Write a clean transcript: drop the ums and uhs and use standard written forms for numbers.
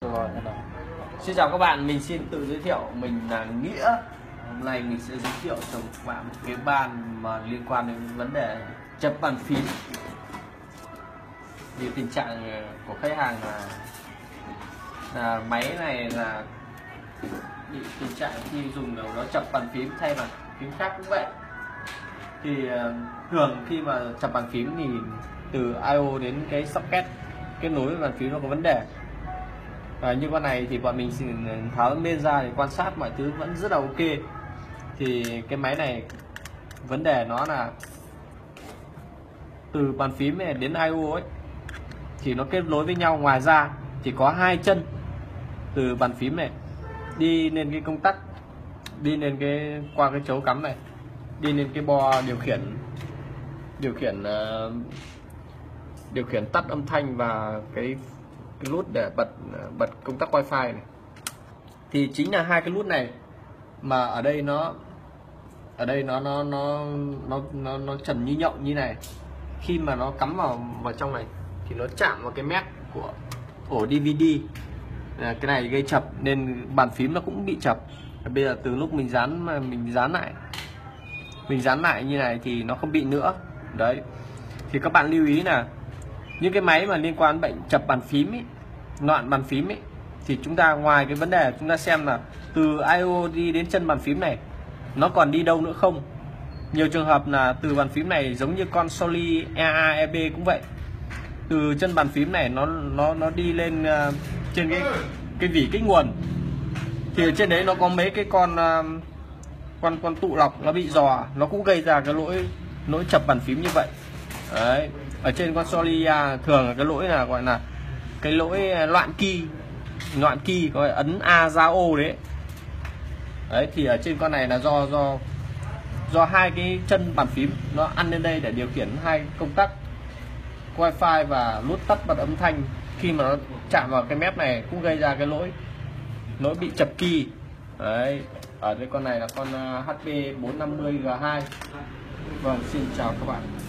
Rồi, xin chào các bạn, mình xin tự giới thiệu, mình là Nghĩa. Hôm nay mình sẽ giới thiệu cho các bạn một cái bàn mà liên quan đến vấn đề chập bàn phím. Thì tình trạng của khách hàng là máy này là bị tình trạng khi dùng nó chập bàn phím, thay bàn phím khác cũng vậy. Thì thường khi mà chập bàn phím thì từ I/O đến cái socket kết nối với bàn phím nó có vấn đề. Như con này thì bọn mình tháo bên ra thì quan sát mọi thứ vẫn rất là ok. Thì cái máy này vấn đề nó là từ bàn phím này đến I/O ấy thì nó kết nối với nhau, ngoài ra chỉ có hai chân từ bàn phím này đi lên cái công tắc, đi lên cái qua cái chấu cắm này, đi lên cái bo điều khiển tắt âm thanh và cái nút để bật công tắc wifi này. Thì chính là hai cái nút này mà ở đây nó trần như nhộng như này, khi mà nó cắm vào trong này thì nó chạm vào cái mép của ổ DVD. Cái này gây chập nên bàn phím nó cũng bị chập. Bây giờ từ lúc mình dán lại như này thì nó không bị nữa. Đấy, thì các bạn lưu ý là những cái máy mà liên quan đến bệnh chập bàn phím ấy, loạn bàn phím ấy, thì chúng ta ngoài cái vấn đề chúng ta xem là từ I/O đi đến chân bàn phím này nó còn đi đâu nữa không. Nhiều trường hợp là từ bàn phím này giống như con Soli EA EB cũng vậy, từ chân bàn phím này nó đi lên trên cái vỉ kích nguồn, thì ở trên đấy nó có mấy cái con tụ lọc nó bị rò, nó cũng gây ra cái lỗi chập bàn phím như vậy. Đấy, ở trên con Soli thường là cái lỗi là gọi là cái lỗi loạn key có ấn A ra O đấy. Đấy, thì ở trên con này là do hai cái chân bàn phím nó ăn lên đây để điều khiển hai công tắc wifi và nút tắt bật âm thanh. Khi mà nó chạm vào cái mép này cũng gây ra cái lỗi bị chập key. Đấy, ở đây con này là con HP 450G2. Vâng, xin chào các bạn.